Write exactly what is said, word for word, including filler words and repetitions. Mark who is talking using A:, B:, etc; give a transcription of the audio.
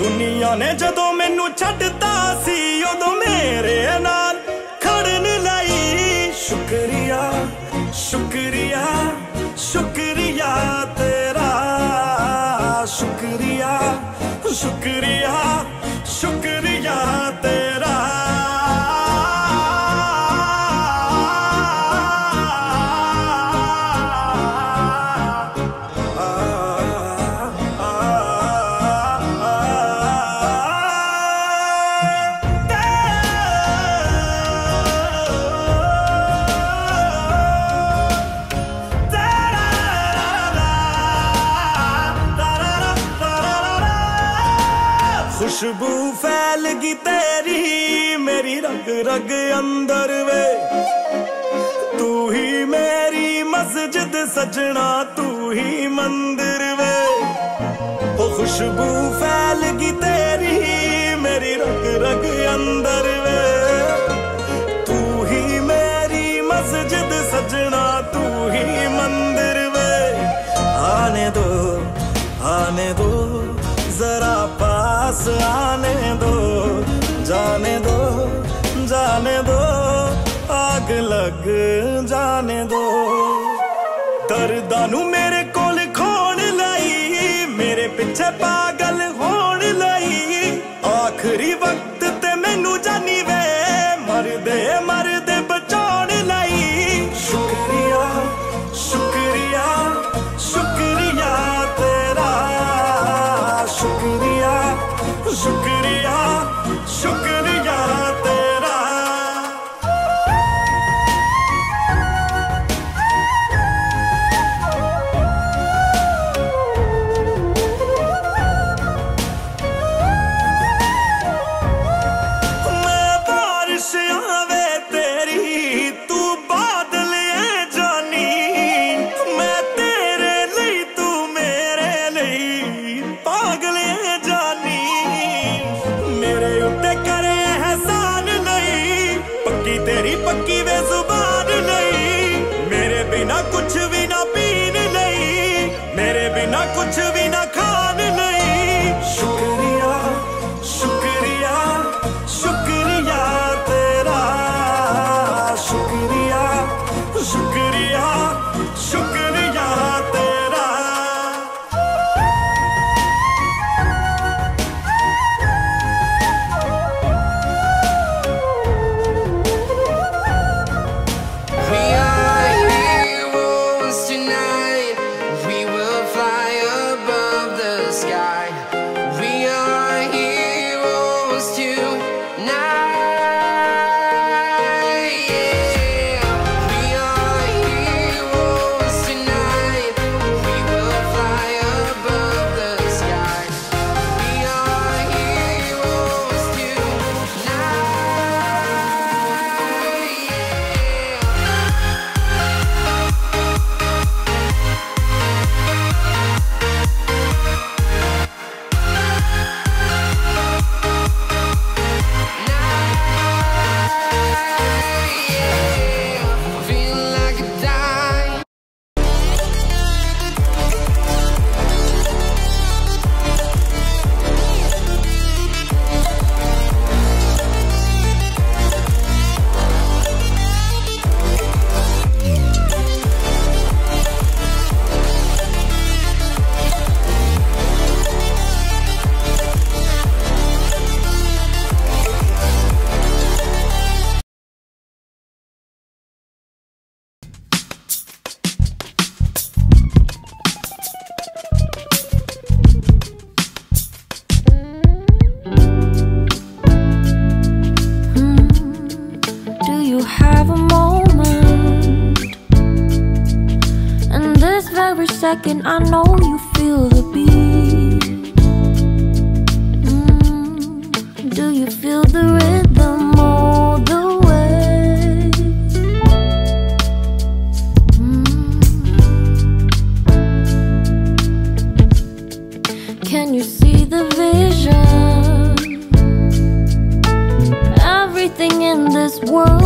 A: दुनिया ने जदों मैनू छड्डता सी उदों मेरे नाल खड़न लाई। शुक्रिया शुक्रिया शुक्रिया तेरा, शुक्रिया शुक्रिया शुक्रिया तेरा। खुशबू फैल गई तेरी मेरी रग रग अंदर वे, तू ही मेरी मस्जिद सजना तू ही मंदिर वे। ओ खुशबू फैल गई तेरी मेरी रग रग अंदर वे, तू ही मेरी मस्जिद सजना तू ही मंदिर वे। आने दो आने दो जरा पास आने दो, जाने दो जाने दो आग लग जाने दो। दर्दां नू मेरे कोल खोण लाई, मेरे पिछे पागल होण लाई। आखिरी वक्त ते मैनू जानी वे मरदे मरदे बचाउण लाई। शुक्रिया शुक्रिया शुक्रिया तेरा, शुक्रिया शुक्रिया शुक्रिया तेरा। मैं बारिश आवे तेरी तू बादल है जानी, मैं तेरे लिए तू मेरे लिए पागल है जानी। मेरे उत्ते करे एहसान नहीं, पक्की तेरी पक्की वे जुबान नहीं। मेरे बिना कुछ भी ना पीन नहीं, मेरे बिना कुछ भी ना खान नहीं। शुक्रिया शुक्रिया शुक्रिया तेरा, शुक्रिया शुक्रिया शुक्रिया तेरा।
B: Second, I know you feel the beat. Mm, do you feel the rhythm all the way? Mm. Can you see the vision? Everything in this world